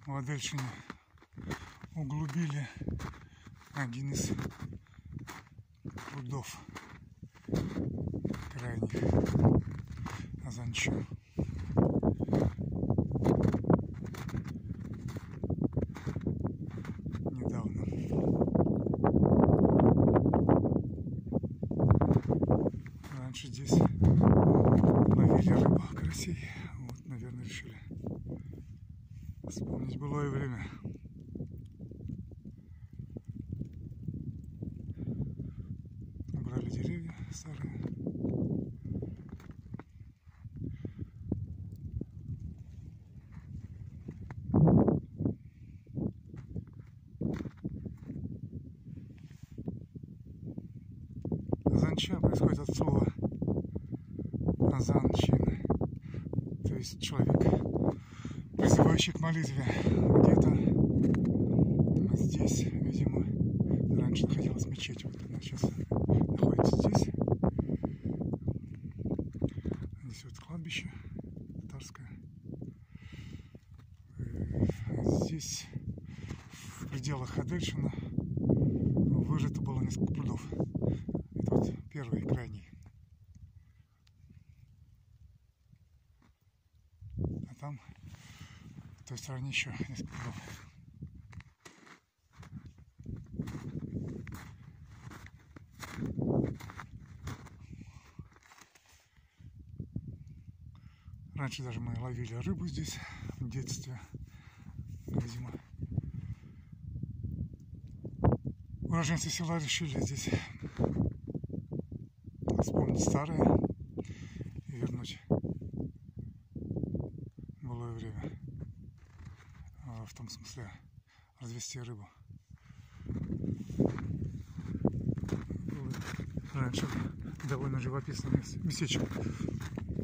в Адельшине углубили один из прудов крайних Азанчо. Недавно. Раньше здесь ловили рыбу карасей. Вот, наверное, решили вспомнить былое время. Убрали деревья старые. Азанча происходит от слова азанчин, то есть человек, призывающий к молитве. Где-то здесь, видимо, раньше находилась мечеть, вот она сейчас находится здесь. Здесь вот кладбище татарское. Здесь в пределах Адельшина выжато было несколько прудов. Это вот первый, крайний. А там, в той стороне, еще несколько прудов. Раньше даже мы ловили рыбу здесь в детстве, видимо. Уроженцы села решили здесь вспомнить старое и вернуть былое время. В том смысле развести рыбу. Было раньше довольно живописное местечко.